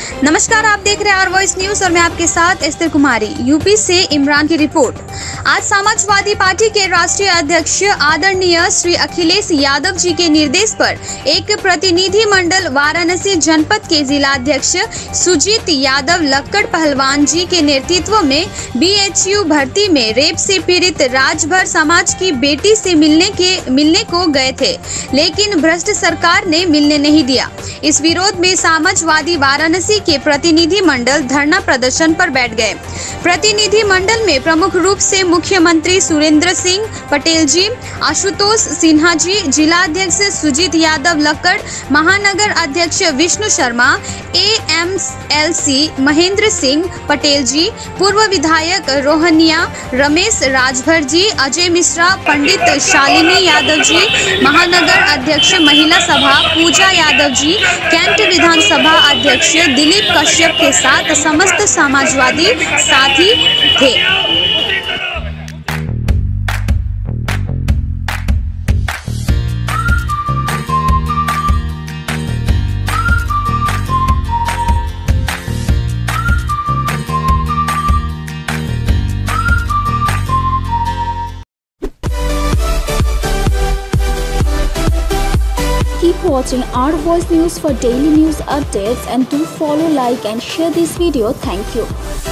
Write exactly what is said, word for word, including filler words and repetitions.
नमस्कार, आप देख रहे हैं आर वॉइस न्यूज और मैं आपके साथ एस्तर कुमारी। यूपी से इमरान की रिपोर्ट। आज समाजवादी पार्टी के राष्ट्रीय अध्यक्ष आदरणीय श्री अखिलेश यादव जी के निर्देश पर एक प्रतिनिधि मंडल वाराणसी जनपद के जिलाध्यक्ष सुजीत यादव लक्कड़ पहलवान जी के नेतृत्व में बीएचयू भर्ती में रेप से पीड़ित राजभर समाज की बेटी से मिलने के मिलने को गए थे, लेकिन भ्रष्ट सरकार ने मिलने नहीं दिया। इस विरोध में समाजवादी वाराणसी के प्रतिनिधि मंडल धरना प्रदर्शन पर बैठ गए। प्रतिनिधि मंडल में प्रमुख रूप से मुख्यमंत्री सुरेंद्र सिंह पटेल जी, आशुतोष सिन्हा जी, जिलाध्यक्ष सुजीत यादव लक्कड़, महानगर अध्यक्ष विष्णु शर्मा, एएमएलसी महेंद्र सिंह पटेल जी, पूर्व विधायक रोहनिया रमेश राजभर जी, अजय मिश्रा, पंडित शालिनी यादव जी, महानगर अध्यक्ष महिला सभा पूजा यादव जी, कैंट विधानसभा अध्यक्ष दिलीप कश्यप के साथ समस्त समाजवादी साथी थे। Keep watching Our Voice News for daily news updates and do follow, like and share this video. Thank you.